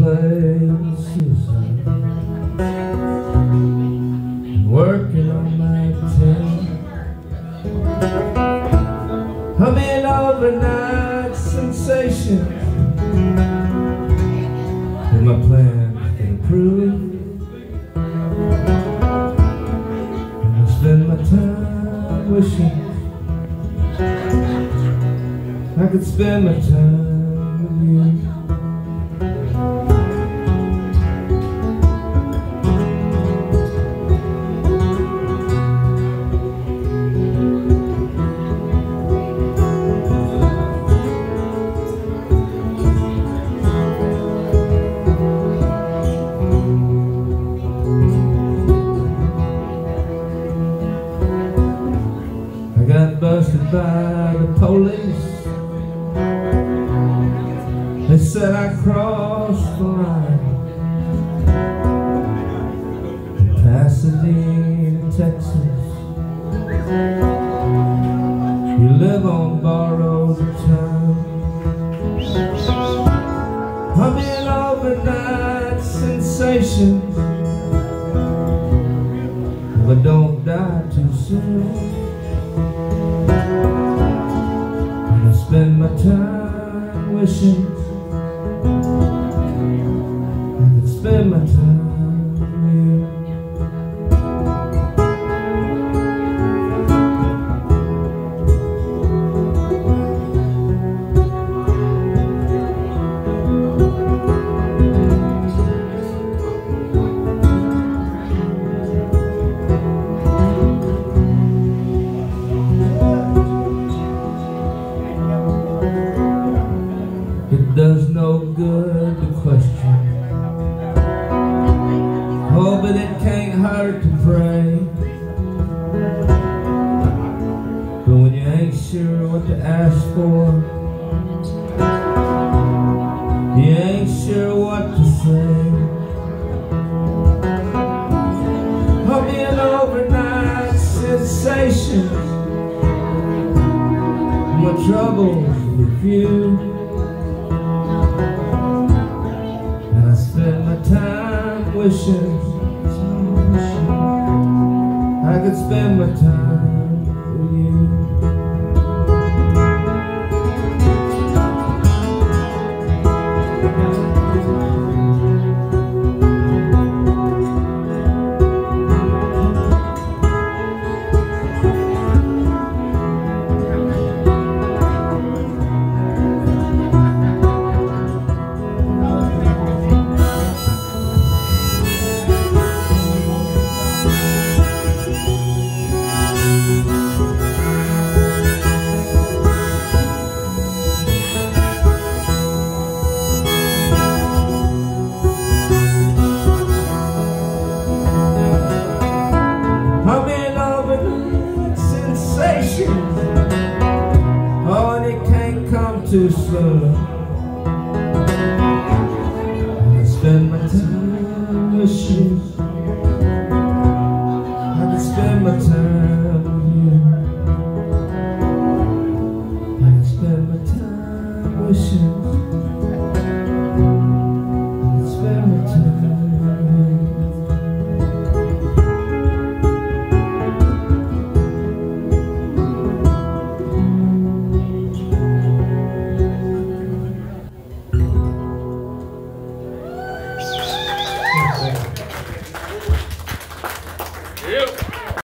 contemplating suicide, working on my tan. I'm in overnight sensation, and my plan can improve. And I spend my time wishing I could spend my time with you. I got busted by the police. They said I crossed the line in Pasadena, Texas. You live on borrowed time. I'm in overnight sensations. If I don't die too soon, and I spend my time wishing I could spend my time with you. It does no good to question. Oh, but it can't hurt to pray. But when you ain't sure what to ask for, you ain't sure what to say. I'll be an overnight sensation. My troubles with you. And I spend my time wishing I could spend my time with you. I'm in overnight sensations. Oh, and it can't come too soon. I spend my time wishing I could spend my time with you. I could spend my time wishing I could spend my time with you. Yep.